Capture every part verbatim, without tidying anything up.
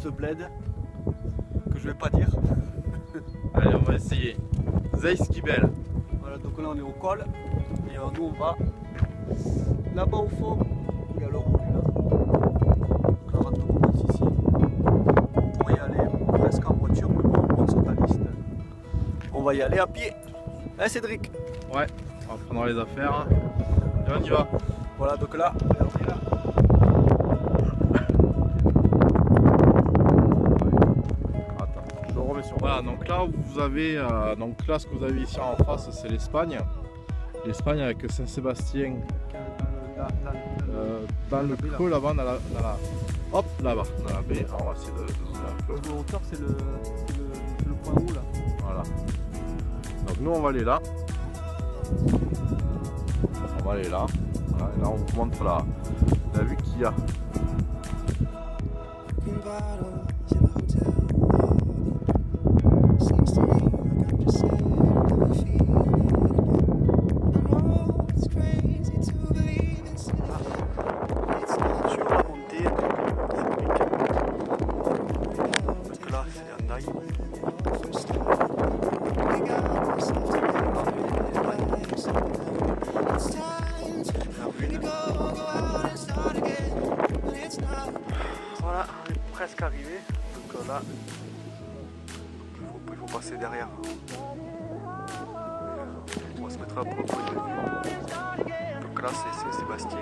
ce bled que je vais pas dire. Allez, on va essayer. Zeiskibel. Voilà, donc là on est au col et euh, nous on va là-bas au fond. Il y a le rouge là. Donc la rade commence ici. On pourrait y aller presque en voiture, mais bon, on saute à liste. On va y aller à pied. Hein Cédric? Ouais, on va prendre les affaires. Et on y va. Voilà, donc là, regardez là. Attends, je remets sur. Voilà, donc là vous avez, euh, donc là ce que vous avez ici en face, c'est l'Espagne. L'Espagne avec Saint-Sébastien euh, dans le creux là-bas, dans la, dans la, hop là-bas, dans la baie. Alors, on va essayer de, de zoomer un peu. Le hauteur, c'est le, le, le point haut là. Voilà. Donc nous on va aller là. On va aller là. Voilà, et là on vous montre la, la vue qu'il y a. Voilà, on est presque arrivé. Donc là, il faut, il faut passer derrière. On va se mettre là pour le point de vue. Donc là, c'est Sébastien.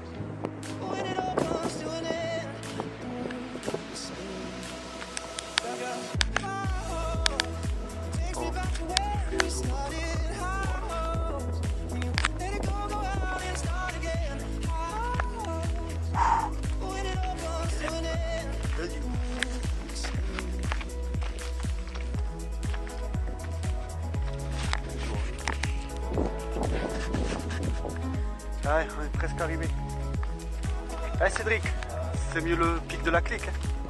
Ouais, on est presque arrivé. Allez Cédric, c'est mieux le pic de la clique.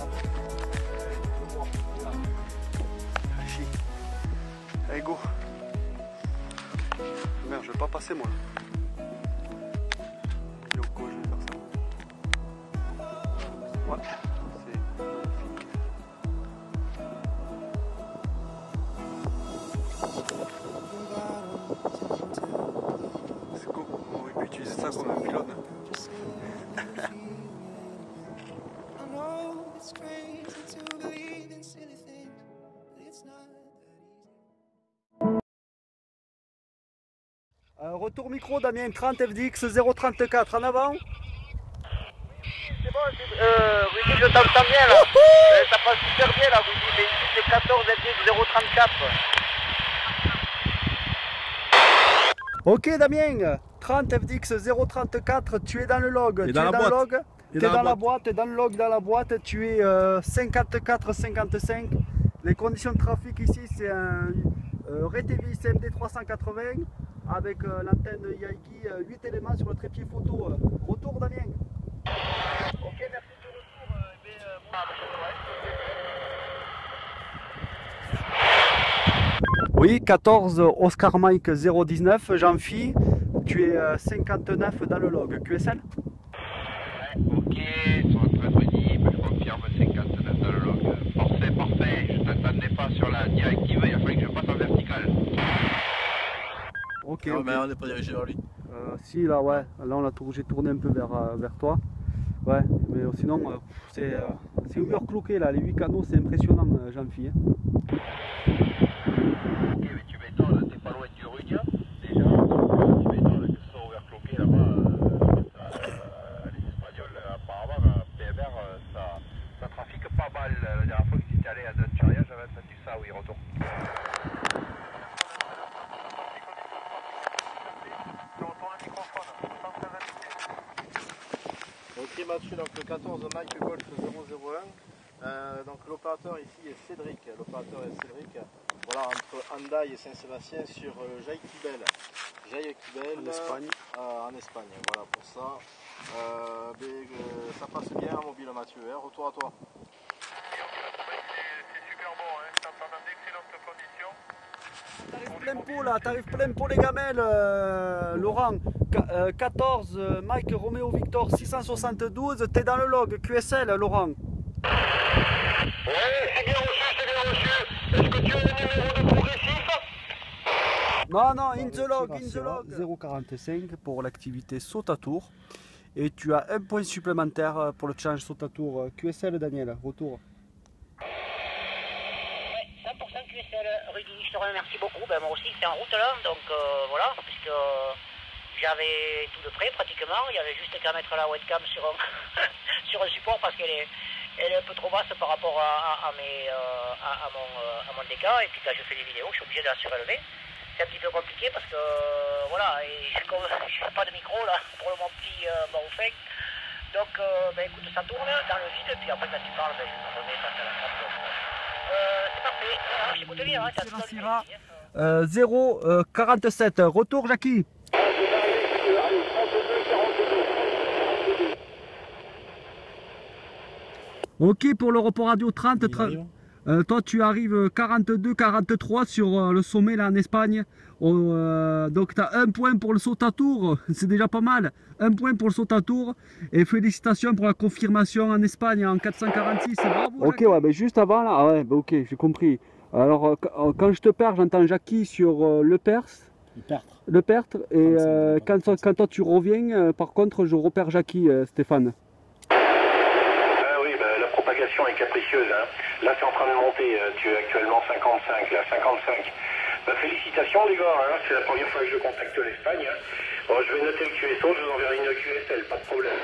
Allez go. Merde, je vais pas passer moi. Yoko, je vais faire ça. Ouais, c'est go. On va utiliser ça comme un pylône. Euh, retour micro Damien, trente F D X zéro trente-quatre en avant. C'est bon, euh, Rudy, je t'entends bien là. Euh, ça passe super bien là, Rudy, mais ici c'est quatorze F D X zéro trente-quatre. Ok Damien, trente F D X zéro trente-quatre, tu es dans le log. Et tu dans es la dans boîte. le log. Et Tu es dans dans la la boîte, tu es dans le log, dans la boîte, tu es euh, cinquante-quatre cinquante-cinq. Les conditions de trafic ici, c'est un euh, Retevis C M D trois cent quatre-vingts avec euh, l'antenne Yaiki, euh, huit éléments sur le trépied photo. Euh, retour Damien. Ok, merci pour le retour. Euh, mais, euh, moi, Oui, quatorze Oscar Mike zéro dix-neuf, Jean-Phi, tu es euh, cinquante-neuf dans le log. Q S L? Ok, sur votre Rudy, je confirme cinquante-neuf dans le log. Parfait, parfait, je t'entendais pas sur la directive, il a fallu que je passe en vertical. Ok, Non, ok. mais on n'est pas dirigé vers lui. Euh, si, là, ouais, là, on a tour- j'ai tourné un peu vers, euh, vers toi. Ouais, mais euh, sinon, euh, c'est euh, overclocké là, les huit canaux, c'est impressionnant, euh, Jean-Phi. Hein. Ok, mais tu m'étonnes, t'es pas loin du Rudia, déjà, tu m'étonnes que ce soit overclocké là-bas. Euh, les Espagnols, apparemment, P M R, ça, ça trafique pas mal. La dernière fois que j'étais allé à Danturia, j'avais entendu ça, oui, retour. Ok Mathieu, donc le quatorze Mike Golf zéro zéro un. Euh, donc l'opérateur ici est Cédric. L'opérateur est Cédric. Voilà, entre Hendaye et Saint-Sébastien sur euh, Jaïkibel. Jaïkibel En Espagne. Euh, en Espagne, voilà pour ça. Euh, mais, euh, ça passe bien en mobile Mathieu, hein. Retour à toi. C'est super bon, hein. Je t'entends dans d'excellentes conditions. T'arrives plein pot là, t'arrives plein pot les gamelles, euh, Laurent. Qu euh, quatorze Mike Romeo Victor six cent soixante-douze, t'es dans le log, Q S L Laurent. Ouais, c'est bien reçu, c'est bien reçu. Est-ce que tu as le numéro de progressif? Non, non, in the log, in the log. zéro quarante-cinq pour l'activité saut à tour. Et tu as un point supplémentaire pour le challenge saut à tour. Q S L, Daniel, retour. Ouais, cent pour cent Q S L, Rudy, je te remercie beaucoup. Ben, moi aussi, c'est en route là, donc euh, voilà, puisque euh, j'avais tout de près pratiquement. Il y avait juste qu'à mettre la webcam sur un, sur un support parce qu'elle est, elle est un peu trop basse par rapport à, à, à, mes, euh, à, à, mon, euh, à mon D K. Et puis quand je fais des vidéos, je suis obligé de la surélever. C'est un petit peu compliqué parce que euh, voilà, et je n'ai pas de micro là pour mon petit euh, Baofeng. Donc euh, ben, écoute, ça tourne dans le vide, puis après quand tu parles, ben, je me remets face à la trappe. Euh, c'est parfait, voilà, j'écoute bien, hein, ça se Syrah, euh, zéro quarante-sept, retour Jackie. Ok pour le report radio trente, trente. Euh, toi tu arrives quarante-deux quarante-trois sur euh, le sommet là en Espagne. Euh, donc tu as un point pour le saut à tour, c'est déjà pas mal. Un point pour le saut à tour. Et félicitations pour la confirmation en Espagne en quatre cent quarante-six, bravo. Ok, ouais, ben juste avant là, ah ouais, ben ok, j'ai compris. Alors euh, quand je te perds, j'entends Jackie sur euh, le Perse. Le Pertre. Le Pertre. Et euh, quand, quand toi tu reviens, euh, par contre je repère Jackie, euh, Stéphane. Est capricieuse, hein. Là c'est en train de monter, tu es actuellement cinquante-cinq, là cinquante-cinq. Bah, félicitations les gars, hein. C'est la première fois que je contacte l'Espagne. Hein. Bon, je vais noter le Q S O, je vous enverrai une Q S L, pas de problème.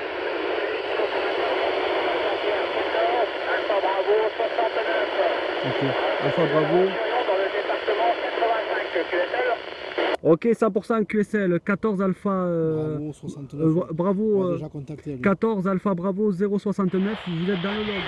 Alpha Bravo soixante-neuf. Ok, Alpha Bravo. Dans le département quatre-vingt-cinq Q S L. Ok, cent pour cent Q S L, quatorze Alpha euh, Bravo soixante-neuf. Euh, bravo euh, déjà contacté, quatorze Alpha Bravo zéro soixante-neuf, vous êtes dans le log.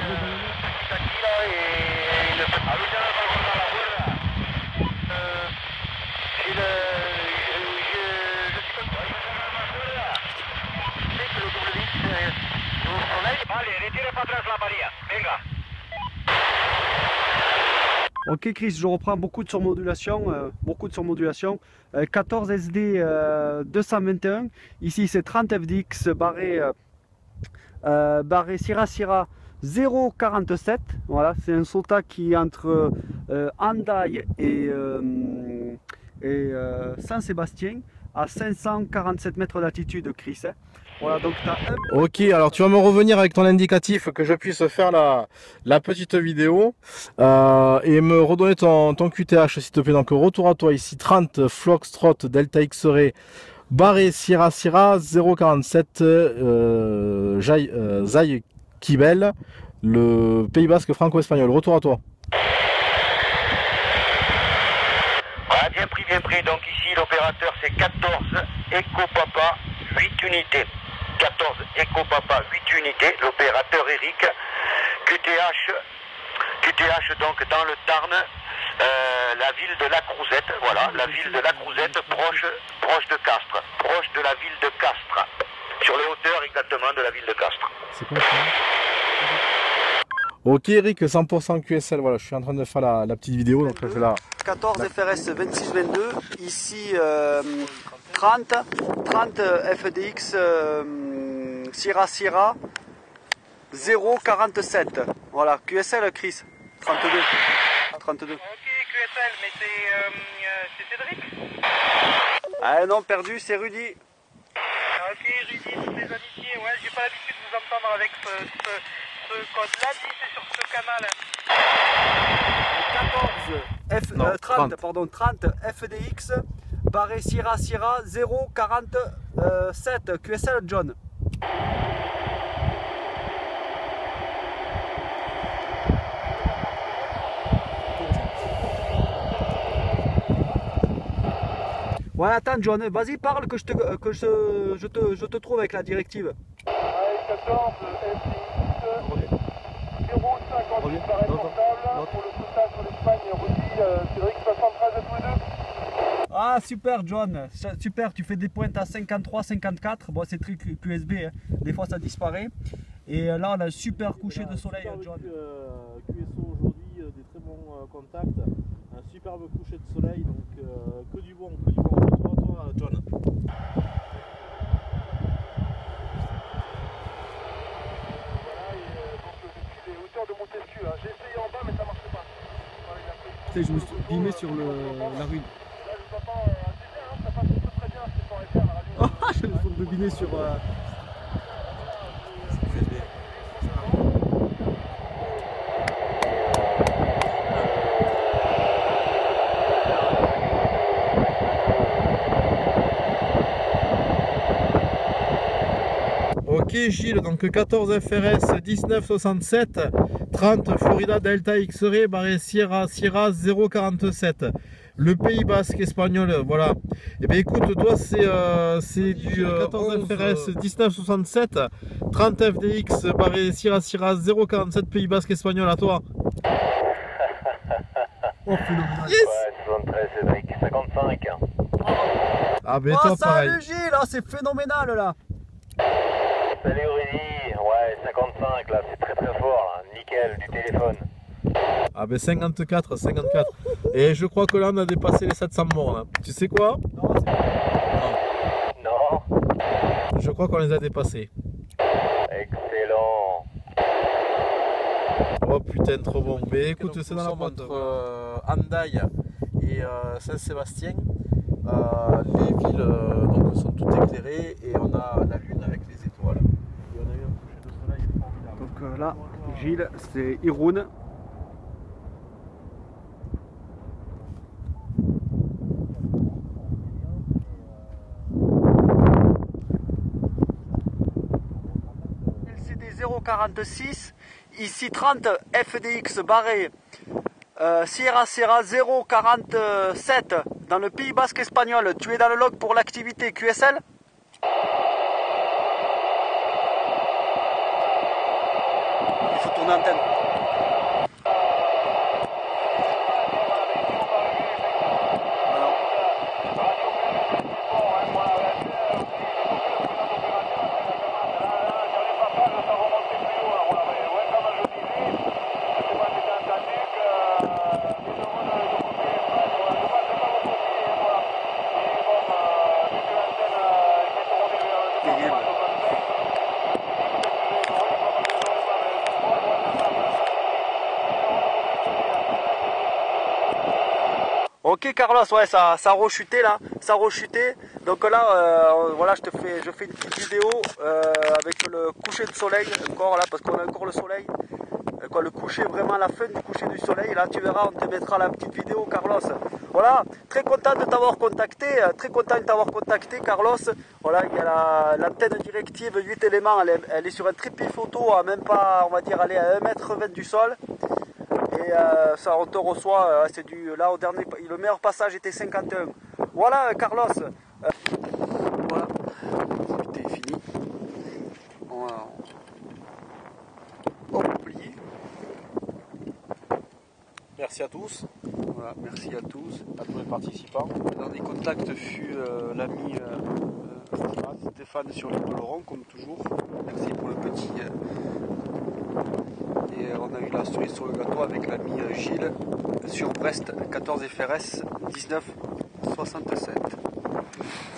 Ok Chris, je reprends beaucoup de surmodulation, euh, beaucoup de surmodulation. Euh, quatorze S D euh, deux cent vingt et un, ici c'est trente F D X barré, euh, euh, barré Syrah Syrah zéro quarante-sept. Voilà, c'est un SOTA qui est entre euh, Hendaye et, euh, et euh, Saint-Sébastien à cinq cent quarante-sept mètres d'altitude, Chris. Hein. Voilà, donc t'as un... Ok, alors tu vas me revenir avec ton indicatif que je puisse faire la, la petite vidéo euh, et me redonner ton, ton Q T H s'il te plaît. Donc retour à toi ici, trente Foxtrot Delta X-Ray barré Syrah Syrah zéro quarante-sept euh, Zay euh, Kibel, le Pays Basque franco-espagnol. Retour à toi. Voilà, bien pris, bien pris. Donc ici l'opérateur c'est quatorze Echo Papa huit unités. quatorze Echo Papa huit unités, l'opérateur Eric, Q T H, Q T H donc dans le Tarn, euh, la ville de la Crouzette, voilà, la ville de la Crouzette, proche, proche de Castres, proche de la ville de Castres, sur les hauteurs exactement de la ville de Castres. C'est quoi ça? Ok Eric, cent pour cent Q S L, voilà, je suis en train de faire la, la petite vidéo, donc je fais la... quatorze F R S vingt-six vingt-deux, ici euh, trente, trente F D X euh, Syrah Syrah zéro quarante-sept. Voilà, Q S L Chris, trente-deux. trente-deux. Ok, Q S L, mais c'est euh, Cédric? Ah non, perdu, c'est Rudy. Ok, Rudy, toutes les amitiés, ouais, j'ai pas l'habitude de vous entendre avec ce, ce, ce code-là, dit c'est sur ce canal. quatorze F, non, euh, trente, trente. pardon, trente F D X barré Syrah Syrah zéro quarante-sept Q S L John. Ouais, attends John, vas-y parle que je te, que je, je, te, je te trouve avec la directive. quatorze F D X zéro cinquante-huit barré portable pour le sautage sur l'Espagne, Rudy, Cédric soixante-treize tous les deux. Ah super John, super, tu fais des pointes à cinquante-trois cinquante-quatre, bon c'est très Q S B, hein. Des fois ça disparaît. Et là on a un super coucher de soleil John. Euh, Q S O aujourd'hui, euh, des très bons euh, contacts, un superbe coucher de soleil, donc euh, que du bon, que du bon. Retour à toi John. Voilà, et euh, donc depuis les hauteurs de je me suis bimé sur le, la rune. Oh, je me suis bimé sur... Euh... Ok Gilles, donc quatorze F R S dix-neuf soixante-sept, trente Florida Delta X-Ray, barré Sierra Sierra zéro quarante-sept. Le Pays Basque espagnol, voilà. Et bien écoute, toi c'est euh, du euh, quatorze F R S dix-neuf soixante-sept, trente F D X, barré Sierra Sierra zéro quarante-sept, Pays Basque espagnol, à toi. Oh phénoménal. Yes. Ouais, soixante-treize Cédric, cinquante-cinq. Ah ben Oh, toi pareil. salut Gilles, oh, c'est phénoménal là. Salut Rudy, ouais, cinquante-cinq là, c'est très très fort là, nickel, du téléphone. Ah ben cinquante-quatre, cinquante-quatre. Et je crois que là on a dépassé les sept cents morts là. Tu sais quoi? Non, Non. Je crois qu'on les a dépassés. Excellent. Oh putain, trop bon. Mais écoute, c'est dans la boîte. Entre euh, Hendaye et euh, Saint-Sébastien, euh, les villes euh, donc, sont toutes éclairées et on a la lune avec les étoiles. Et on a eu un coucher de soleil formidable. donc euh, là, Gilles, c'est Irun. L C D zéro quarante-six, ici trente F D X barré euh, Sierra Sierra zéro quarante-sept dans le Pays Basque espagnol. Tu es dans le log pour l'activité Q S L? Il faut tourner antenne. Ok Carlos, ouais, ça, ça a rechuté là, ça a rechuté. Donc là, euh, voilà, je te fais, je fais une petite vidéo euh, avec le coucher de soleil encore là, parce qu'on a encore le soleil. Euh, quoi, le coucher, vraiment la fin du coucher du soleil. Là, tu verras, on te mettra la petite vidéo, Carlos. Voilà, très content de t'avoir contacté, très content de t'avoir contacté, Carlos. Voilà, il y a l'antenne directive huit éléments, elle est, elle est sur un trépied photo à même pas, on va dire, aller à un mètre vingt du sol. Et euh, ça, on te reçoit, euh, c'est du, là au dernier, le meilleur passage était cinquante et un. Voilà Carlos. Euh, voilà, c'était fini. On va on va oublier. Merci à tous. Voilà, merci à tous. À tous les participants. Le dernier contact fut euh, l'ami euh, euh, Stéphane sur l'île de Laurent, comme toujours. Merci pour le petit. Euh, Et on a eu la cerise sur le gâteau avec l'ami Gilles sur Brest, quatorze F R S dix-neuf soixante-sept.